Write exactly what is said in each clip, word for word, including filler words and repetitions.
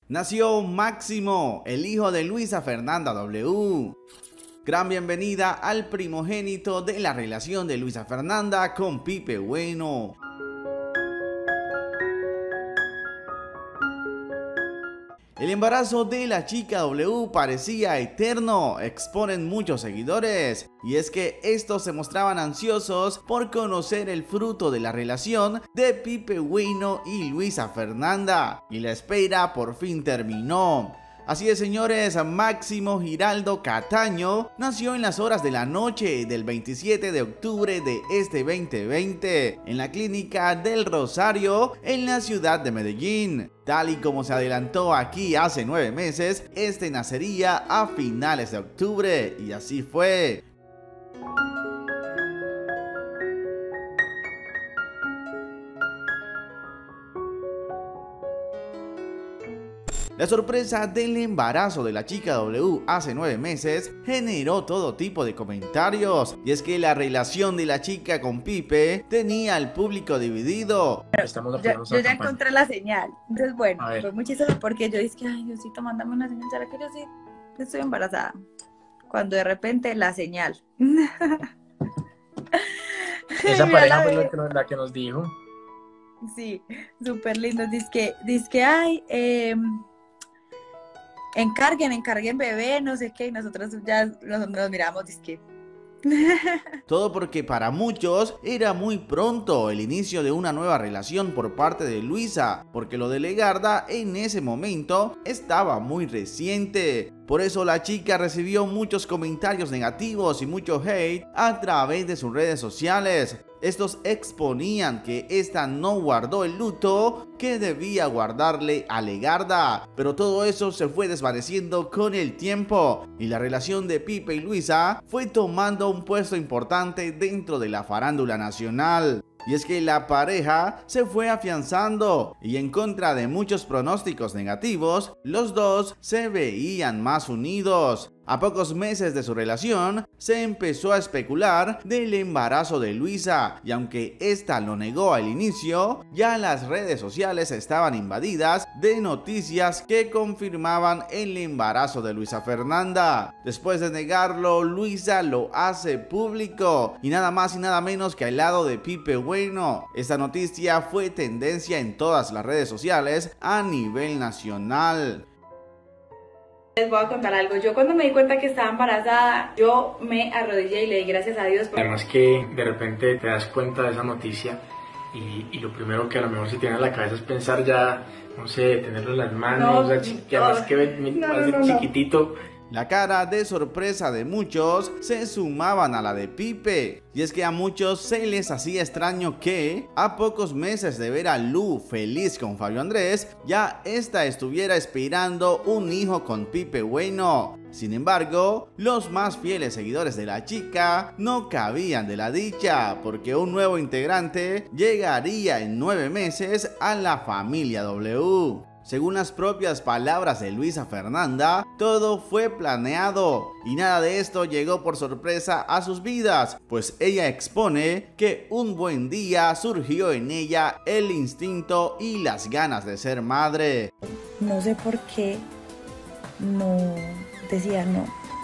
nació Máximo, el hijo de Luisa Fernanda W. Gran bienvenida al primogénito de la relación de Luisa Fernanda con Pipe Bueno. El embarazo de la chica W parecía eterno, exponen muchos seguidores, y es que estos se mostraban ansiosos por conocer el fruto de la relación de Pipe Bueno y Luisa Fernanda, y la espera por fin terminó. Así es, señores, Máximo Giraldo Cataño nació en las horas de la noche del veintisiete de octubre de este dos mil veinte en la Clínica del Rosario en la ciudad de Medellín. Tal y como se adelantó aquí hace nueve meses, este nacería a finales de octubre, y así fue. La sorpresa del embarazo de la chica W hace nueve meses generó todo tipo de comentarios, y es que la relación de la chica con Pipe tenía al público dividido. Estamos yo, yo ya encontré la señal, entonces bueno, fue muy chistoso porque yo dije que, ay Diosito, mándame una señal, ¿será que yo sí estoy embarazada? Cuando de repente la señal. Esa pareja fue la que, nos, la que nos dijo. Sí, súper lindo, dice que, dice que, ay, eh, encarguen, encarguen bebé, no sé qué, y nosotros ya nos, nos miramos, disque. Todo porque para muchos era muy pronto el inicio de una nueva relación por parte de Luisa, porque lo de Legarda en ese momento estaba muy reciente. Por eso la chica recibió muchos comentarios negativos y mucho hate a través de sus redes sociales. Estos exponían que esta no guardó el luto que debía guardarle a Legarda, pero todo eso se fue desvaneciendo con el tiempo y la relación de Pipe y Luisa fue tomando un puesto importante dentro de la farándula nacional. Y es que la pareja se fue afianzando y en contra de muchos pronósticos negativos, los dos se veían más unidos. A pocos meses de su relación, se empezó a especular del embarazo de Luisa, y aunque esta lo negó al inicio, ya las redes sociales estaban invadidas de noticias que confirmaban el embarazo de Luisa Fernanda. Después de negarlo, Luisa lo hace público, y nada más y nada menos que al lado de Pipe Bueno. Esta noticia fue tendencia en todas las redes sociales a nivel nacional. Les voy a contar algo. Yo cuando me di cuenta que estaba embarazada, yo me arrodillé y le di gracias a Dios. Por... Además que de repente te das cuenta de esa noticia y, y lo primero que a lo mejor se tiene en la cabeza es pensar ya, no sé, tenerlo en las manos, no, o sea, que además que no, no, no, chiquitito. La cara de sorpresa de muchos se sumaban a la de Pipe, y es que a muchos se les hacía extraño que, a pocos meses de ver a Lu feliz con Fabio Andrés, ya esta estuviera esperando un hijo con Pipe Bueno. Sin embargo, los más fieles seguidores de la chica no cabían de la dicha, porque un nuevo integrante llegaría en nueve meses a la familia W. Según las propias palabras de Luisa Fernanda, todo fue planeado y nada de esto llegó por sorpresa a sus vidas, pues ella expone que un buen día surgió en ella el instinto y las ganas de ser madre. No sé por qué no decía no,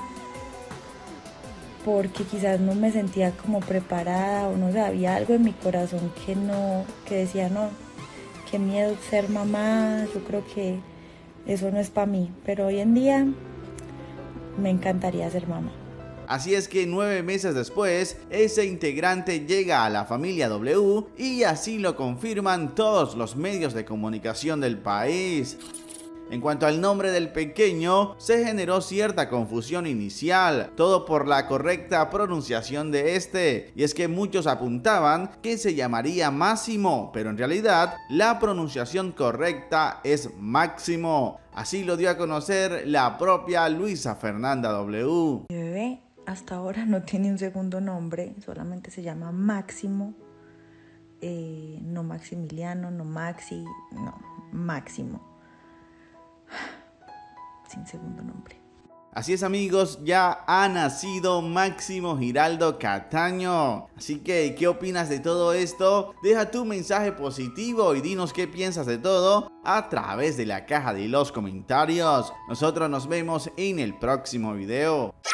porque quizás no me sentía como preparada o no sé, había algo en mi corazón que no, que decía no. Qué miedo ser mamá, yo creo que eso no es para mí, pero hoy en día me encantaría ser mamá. Así es que nueve meses después, ese integrante llega a la familia W y así lo confirman todos los medios de comunicación del país. En cuanto al nombre del pequeño, se generó cierta confusión inicial, todo por la correcta pronunciación de este, y es que muchos apuntaban que se llamaría Máximo, pero en realidad la pronunciación correcta es Máximo. Así lo dio a conocer la propia Luisa Fernanda W. Mi bebé hasta ahora no tiene un segundo nombre, solamente se llama Máximo, eh, no Maximiliano, no Maxi, no, Máximo. Sin segundo nombre. Así es, amigos, ya ha nacido Máximo Giraldo Cataño. Así que, ¿qué opinas de todo esto? Deja tu mensaje positivo y dinos qué piensas de todo a través de la caja de los comentarios. Nosotros nos vemos en el próximo video.